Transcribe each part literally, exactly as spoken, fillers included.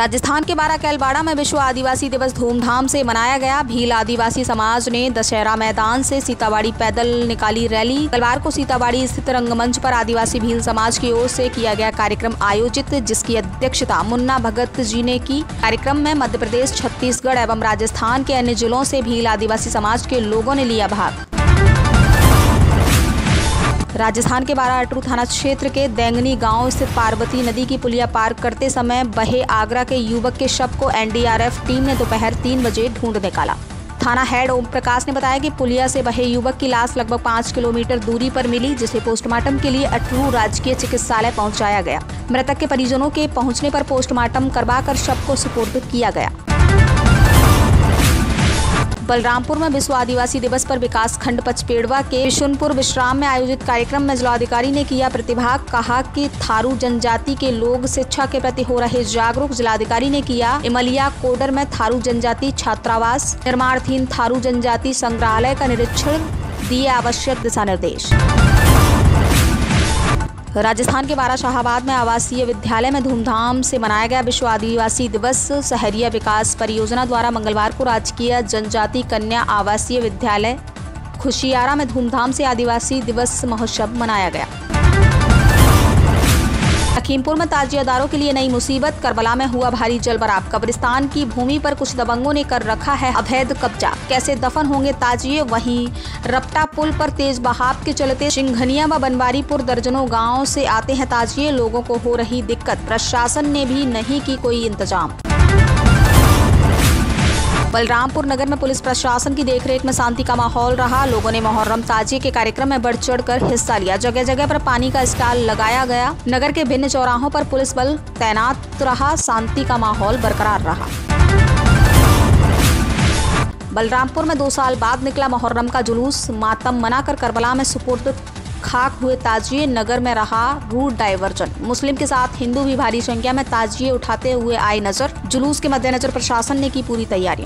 राजस्थान के बारा कैलवाड़ा में विश्व आदिवासी दिवस धूमधाम से मनाया गया। भील आदिवासी समाज ने दशहरा मैदान से सीताबाड़ी पैदल निकाली रैली। मंगलवार को सीताबाड़ी स्थित रंगमंच पर आदिवासी भील समाज की ओर से किया गया कार्यक्रम आयोजित, जिसकी अध्यक्षता मुन्ना भगत जी ने की। कार्यक्रम में मध्य प्रदेश, छत्तीसगढ़ एवं राजस्थान के अन्य जिलों से भील आदिवासी समाज के लोगों ने लिया भाग। राजस्थान के बारा अटरू थाना क्षेत्र के देंगनी गांव स्थित पार्वती नदी की पुलिया पार करते समय बहे आगरा के युवक के शव को N D R F team ने दोपहर तीन बजे ढूंढ निकाला। थाना हेड ओम प्रकाश ने बताया कि पुलिया से बहे युवक की लाश लगभग पाँच किलोमीटर दूरी पर मिली, जिसे पोस्टमार्टम के लिए अटरू राजकीय चिकित्सालय पहुंचाया गया। मृतक के परिजनों के पहुंचने पर पोस्टमार्टम करवाकर शव को सुपुर्द किया गया। बलरामपुर में विश्व आदिवासी दिवस पर विकास खंड पचपेड़वा के बिशुनपुर विश्राम में आयोजित कार्यक्रम में जिलाधिकारी ने किया प्रतिभाग। कहा कि थारू जनजाति के लोग शिक्षा के प्रति हो रहे जागरूक। जिलाधिकारी ने किया इमलिया कोडर में थारू जनजाति छात्रावास निर्माणाधीन थारू जनजाति संग्रहालय का निरीक्षण, दिए आवश्यक दिशा निर्देश। राजस्थान के बारा शाहाबाद में आवासीय विद्यालय में धूमधाम से मनाया गया विश्व आदिवासी दिवस। शहरिया विकास परियोजना द्वारा मंगलवार को राजकीय जनजाति कन्या आवासीय विद्यालय खुशियारा में धूमधाम से आदिवासी दिवस महोत्सव मनाया गया। लखीमपुर में ताजियादारों के लिए नई मुसीबत। करबला में हुआ भारी जलभराव। कब्रिस्तान की भूमि पर कुछ दबंगों ने कर रखा है अवैध कब्जा। कैसे दफन होंगे ताजिए। वहीं रपटा पुल पर तेज बहाव के चलते सिंघनिया व बनवारीपुर दर्जनों गांव से आते हैं ताजिए। लोगों को हो रही दिक्कत, प्रशासन ने भी नहीं की कोई इंतजाम। बलरामपुर नगर में पुलिस प्रशासन की देखरेख में शांति का माहौल रहा। लोगों ने मोहर्रम ताजिए के कार्यक्रम में बढ़ चढ़कर हिस्सा लिया। जगह जगह पर पानी का स्टॉल लगाया गया। नगर के भिन्न चौराहों पर पुलिस बल तैनात रहा। शांति का माहौल बरकरार रहा। बलरामपुर में दो साल बाद निकला मोहर्रम का जुलूस। मातम मनाकर करबला में सुपुर्द खाक हुए ताजिए। नगर में रहा रूट डायवर्जन। मुस्लिम के साथ हिंदू भी भारी संख्या में ताजिए उठाते हुए आए नजर। जुलूस के मद्देनजर प्रशासन ने की पूरी तैयारियां।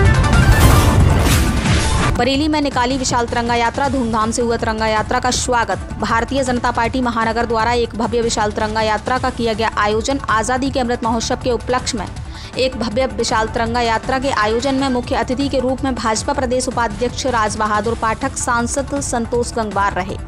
बरेली में निकाली विशाल तिरंगा यात्रा। धूमधाम से हुआ तिरंगा यात्रा का स्वागत। भारतीय जनता पार्टी महानगर द्वारा एक भव्य विशाल तिरंगा यात्रा का किया गया आयोजन। आजादी के अमृत महोत्सव के उपलक्ष्य में एक भव्य विशाल तिरंगा यात्रा के आयोजन में मुख्य अतिथि के रूप में भाजपा प्रदेश उपाध्यक्ष राज बहादुर पाठक, सांसद संतोष गंगवार रहे।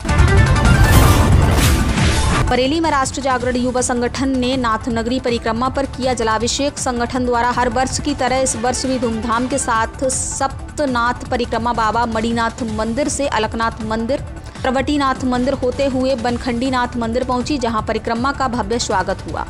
बरेली में राष्ट्र जागरण युवा संगठन ने नाथनगरी परिक्रमा पर किया जलाभिषेक। संगठन द्वारा हर वर्ष की तरह इस वर्ष भी धूमधाम के साथ सप्तनाथ परिक्रमा बाबा मणिनाथ मंदिर से अलकनाथ मंदिर, प्रवटीनाथ मंदिर होते हुए बनखंडी नाथ मंदिर पहुंची, जहां परिक्रमा का भव्य स्वागत हुआ।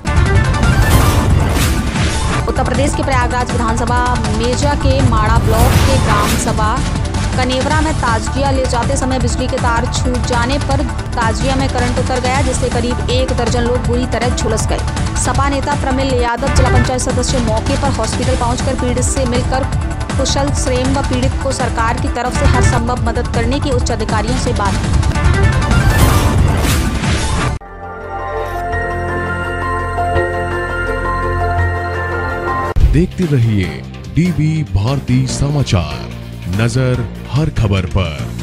उत्तर प्रदेश के प्रयागराज विधानसभा मेजा के माड़ा ब्लॉक के ग्राम सभा कनेवरा में ताजिया ले जाते समय बिजली के तार छूट जाने पर ताजिया में करंट उतर गया, जिससे करीब एक दर्जन लोग बुरी तरह झुलस गए। सपा नेता प्रमिल यादव, जिला पंचायत सदस्य मौके पर हॉस्पिटल पहुंचकर पीड़ित से मिलकर कुशल क्षेम व पीड़ित को सरकार की तरफ से हर संभव मदद करने की उच्च अधिकारियों से बात की। देखते रहिए डीबी भारती समाचार, नजर हर खबर पर।